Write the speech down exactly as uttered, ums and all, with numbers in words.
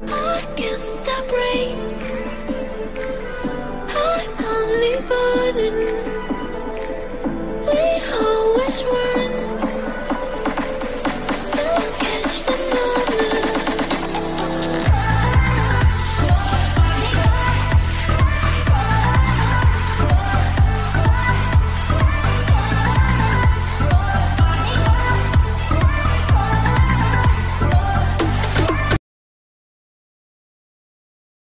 I can't stop rain. I'm only burning. We always were.